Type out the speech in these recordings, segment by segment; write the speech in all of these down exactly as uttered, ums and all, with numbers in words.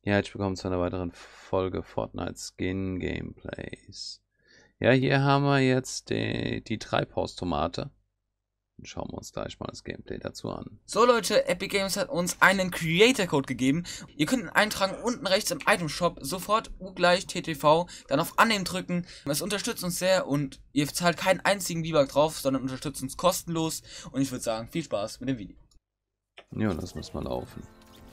Ja, herzlich willkommen zu einer weiteren Folge Fortnite Skin Gameplays. Ja, hier haben wir jetzt die, die Treibhaustomate. Und schauen wir uns gleich mal das Gameplay dazu an. So Leute, Epic Games hat uns einen Creator Code gegeben. Ihr könnt ihn eintragen unten rechts im Item Shop, sofort U gleich T T V, dann auf Annehmen drücken. Es unterstützt uns sehr und ihr zahlt keinen einzigen V-Buck drauf, sondern unterstützt uns kostenlos. Und ich würde sagen, viel Spaß mit dem Video. Ja, das muss mal laufen.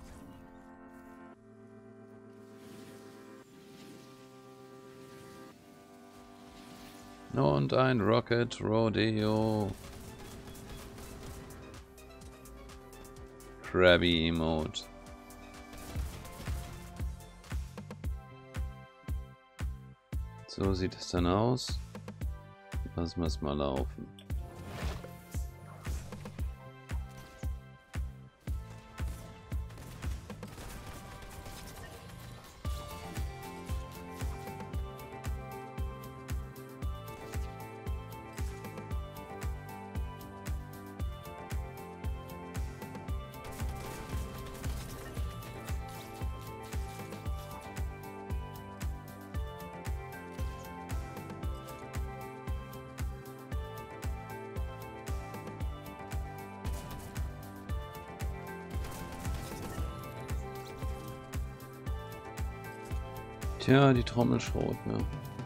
Und ein Rocket Rodeo. Krabby Emote. So sieht es dann aus. Lassen wir es mal laufen. Tja, die Trommelschrot, ne?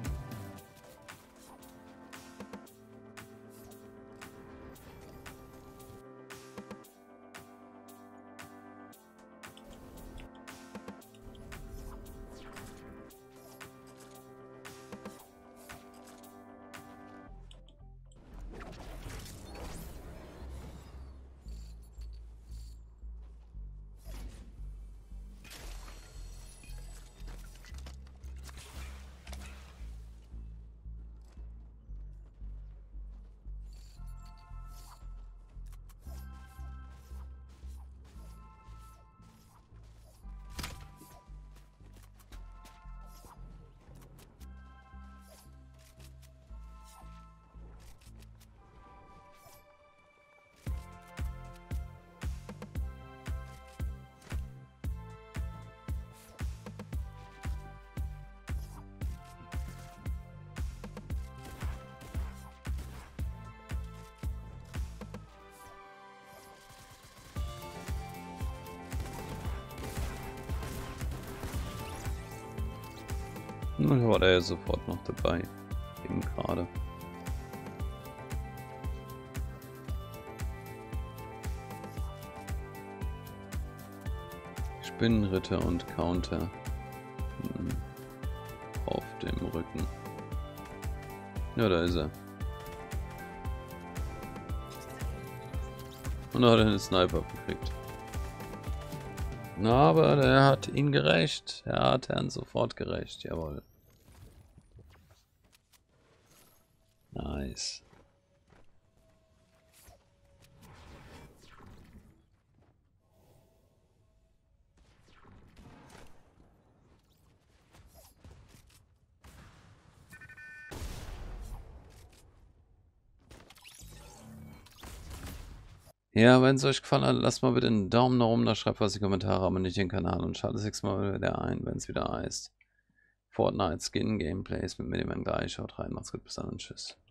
Nun war der ja sofort noch dabei. Eben gerade. Spinnenritter und Counter hm. auf dem Rücken. Ja, da ist er. Und hat einen Sniper gekriegt. Aber der hat ihn gerecht. Er hat Herrn sofort gerecht. Jawohl. Nice. Ja, wenn es euch gefallen hat, lasst mal bitte einen Daumen nach oben da, schreibt was in die Kommentare, abonniert den Kanal und schaltet das nächste Mal wieder ein, wenn es wieder heißt Fortnite Skin Gameplays mit Miniman gleich. Schaut rein, macht's gut, bis dann und tschüss.